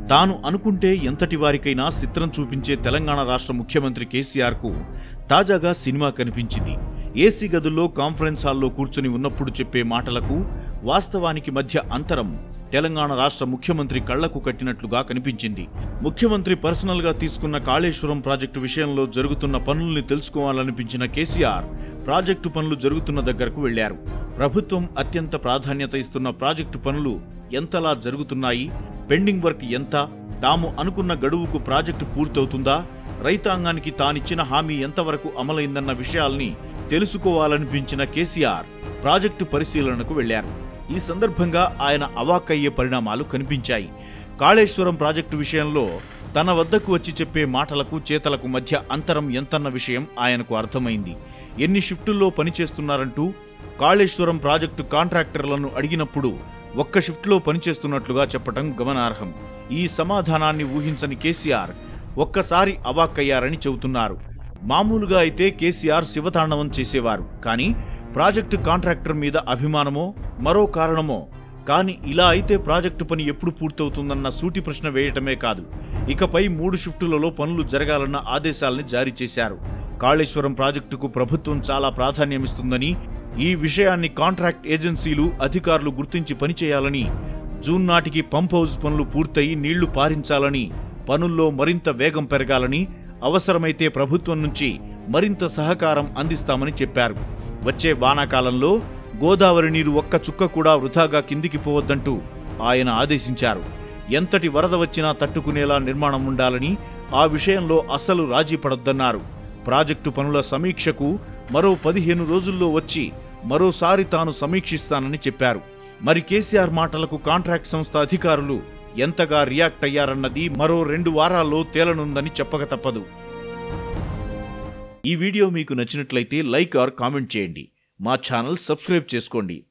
తాను అనుకుంటే ఎంతటి వారికైనా చిత్రం చూపించే తెలంగాణ రాష్ట్ర ముఖ్యమంత్రి కేసీఆర్ కు తాజాగా సినిమా కనిపించింది. ఏసీ గదుల్లో కాన్ఫరెన్స్ హాల్లో కూర్చుని ఉన్నప్పుడు చెప్పే మాటలకు వాస్తవానికి మధ్య అంతరం తెలంగాణ రాష్ట్ర ముఖ్యమంత్రి కళ్లకు కట్టినట్లుగా కనిపించింది. ముఖ్యమంత్రి పర్సనల్ గా తీసుకున్న కాళేశ్వరం ప్రాజెక్టు విషయంలో జరుగుతున్న పనుల్ని తెలుసుకోవాలనిపించిన కేసీఆర్ ప్రాజెక్టు పనులు జరుగుతున్న దగ్గరకు వెళ్లారు. ప్రభుత్వం అత్యంత ప్రాధాన్యత ఇస్తున్న ప్రాజెక్టు పనులు ఎంతలా జరుగుతున్నాయి, పెండింగ్ వర్క్ ఎంత, తాము అనుకున్న గడువుకు ప్రాజెక్టు పూర్తవుతుందా, రైతాంగానికి తానిచ్చిన హామీ ఎంతవరకు అమలైందన్న విషయాల్ని తెలుసుకోవాలనిపించిన కేసీఆర్ ప్రాజెక్టు పరిశీలనకు వెళ్లారు. ఈ సందర్భంగా ఆయన అవాక్కయ్యే పరిణామాలు కనిపించాయి. కాళేశ్వరం ప్రాజెక్టు విషయంలో తన వద్దకు వచ్చి చెప్పే మాటలకు చేతలకు మధ్య అంతరం ఎంతన్న విషయం ఆయనకు అర్థమైంది. ఎన్ని షిఫ్టుల్లో పనిచేస్తున్నారంటూ కాళేశ్వరం ప్రాజెక్టు కాంట్రాక్టర్లను అడిగినప్పుడు ఒక్క షిఫ్ట్లో పనిచేస్తున్నట్లుగా చెప్పటం గమనార్హం. ఈ సమాధానాన్ని ఊహించని కేసీఆర్ ఒక్కసారి అవాక్కయ్యారని చెబుతున్నారు. మామూలుగా అయితే కేసీఆర్ శివతాండవం చేసేవారు. కానీ ప్రాజెక్టు కాంట్రాక్టర్ మీద అభిమానమో మరో కారణమో కానీ ఇలా అయితే ప్రాజెక్టు పని ఎప్పుడు పూర్తవుతుందన్న సూటి ప్రశ్న వేయటమే కాదు, ఇకపై 3 షిఫ్టులలో పనులు జరగాలన్న ఆదేశాల్ని జారీ చేశారు. కాళేశ్వరం ప్రాజెక్టుకు ప్రభుత్వం చాలా ప్రాధాన్యమిస్తుందని, ఈ విషయాన్ని కాంట్రాక్ట్ ఏజెన్సీలు అధికారులు గుర్తించి పనిచేయాలని, జూన్ నాటికి పంప్ హౌస్ పనులు పూర్తయి నీళ్లు పారించాలని, పనుల్లో మరింత వేగం పెరగాలని, అవసరమైతే ప్రభుత్వం నుంచి మరింత సహకారం అందిస్తామని చెప్పారు. వచ్చే వానాకాలంలో గోదావరి నీరు ఒక్క చుక్క కూడా వృధాగా కిందికి పోవద్దంటూ ఆయన ఆదేశించారు. ఎంతటి వరద వచ్చినా తట్టుకునేలా నిర్మాణం ఉండాలని, ఆ విషయంలో అస్సలు రాజీ పడొద్దన్నారు. ప్రాజెక్టు పనుల సమీక్షకు మరో 15 రోజుల్లో వచ్చి మరోసారి తాను సమీక్షిస్తానని చెప్పారు. మరి కేసీఆర్ మాటలకు కాంట్రాక్ట్ సంస్థ అధికారులు ఎంతగా రియాక్ట్ అయ్యారన్నది మరో 2 వారాల్లో తేలనుందని చెప్పక తప్పదు. ఈ వీడియో మీకు నచ్చినట్లయితే లైక్ ఆర్ కామెంట్ చేయండి. మా ఛానల్ సబ్స్క్రైబ్ చేసుకోండి.